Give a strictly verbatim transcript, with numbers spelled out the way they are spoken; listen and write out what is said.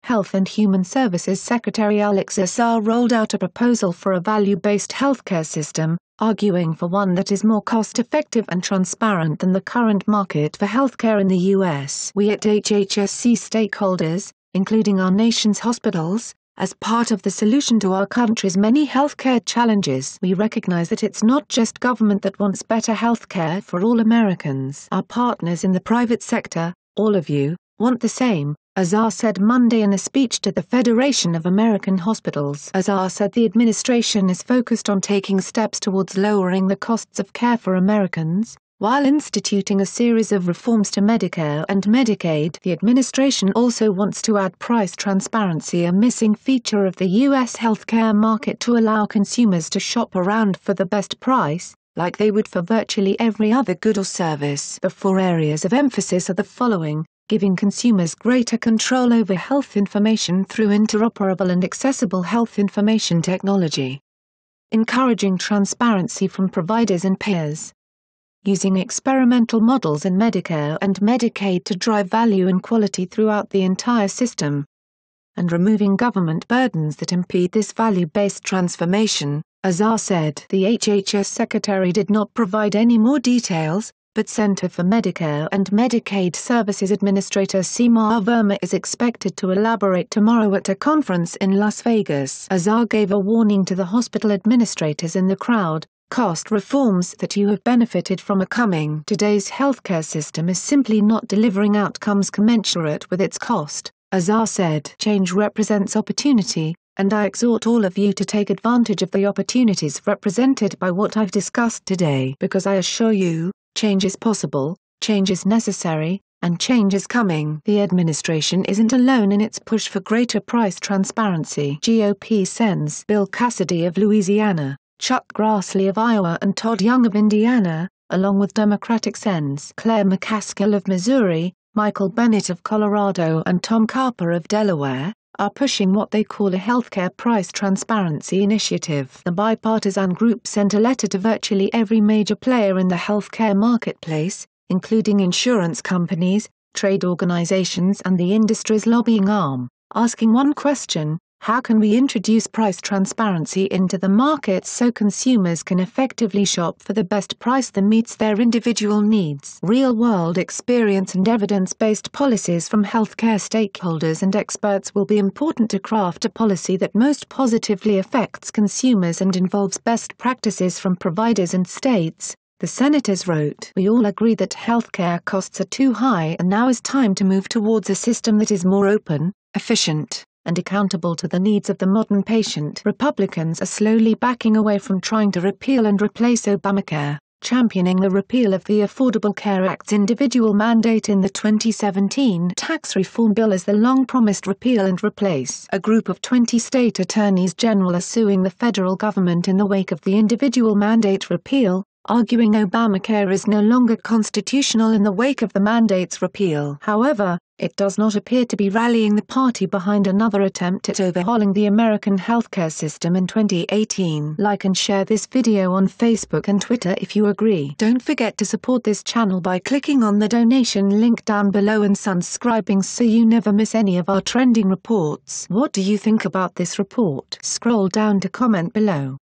Health and Human Services Secretary Alex Azar rolled out a proposal for a value-based healthcare system, arguing for one that is more cost-effective and transparent than the current market for healthcare in the U S. We at H H S see stakeholders, including our nation's hospitals, as part of the solution to our country's many healthcare challenges. We recognize that it's not just government that wants better healthcare for all Americans. Our partners in the private sector, all of you, want the same, Azar said Monday in a speech to the Federation of American Hospitals. Azar said the administration is focused on taking steps towards lowering the costs of care for Americans, while instituting a series of reforms to Medicare and Medicaid. The administration also wants to add price transparency, a missing feature of the U S healthcare market, to allow consumers to shop around for the best price, like they would for virtually every other good or service. The four areas of emphasis are the following: giving consumers greater control over health information through interoperable and accessible health information technology, encouraging transparency from providers and payers, using experimental models in Medicare and Medicaid to drive value and quality throughout the entire system, and removing government burdens that impede this value-based transformation, Azar said. The H H S secretary did not provide any more details, but Center for Medicare and Medicaid Services Administrator Seema Verma is expected to elaborate tomorrow at a conference in Las Vegas. Azar gave a warning to the hospital administrators in the crowd: cost reforms that you have benefited from are coming. Today's healthcare system is simply not delivering outcomes commensurate with its cost, Azar said. Change represents opportunity, and I exhort all of you to take advantage of the opportunities represented by what I've discussed today, because I assure you, change is possible, change is necessary, and change is coming. The administration isn't alone in its push for greater price transparency. G O P Sens Bill Cassidy of Louisiana, Chuck Grassley of Iowa and Todd Young of Indiana, along with Democratic Sens Claire McCaskill of Missouri, Michael Bennett of Colorado and Tom Carper of Delaware, are pushing what they call a healthcare price transparency initiative. The bipartisan group sent a letter to virtually every major player in the healthcare marketplace, including insurance companies, trade organizations and the industry's lobbying arm, asking one question: how can we introduce price transparency into the market so consumers can effectively shop for the best price that meets their individual needs? Real-world experience and evidence-based policies from healthcare stakeholders and experts will be important to craft a policy that most positively affects consumers and involves best practices from providers and states, the senators wrote. We all agree that healthcare costs are too high, and now is time to move towards a system that is more open, efficient, and accountable to the needs of the modern patient. Republicans are slowly backing away from trying to repeal and replace Obamacare, championing the repeal of the Affordable Care Act's individual mandate in the twenty seventeen tax reform bill as the long-promised repeal and replace. A group of twenty state attorneys general are suing the federal government in the wake of the individual mandate repeal, arguing Obamacare is no longer constitutional in the wake of the mandate's repeal. However, it does not appear to be rallying the party behind another attempt at overhauling the American healthcare system in twenty eighteen. Like and share this video on Facebook and Twitter if you agree. Don't forget to support this channel by clicking on the donation link down below and subscribing so you never miss any of our trending reports. What do you think about this report? Scroll down to comment below.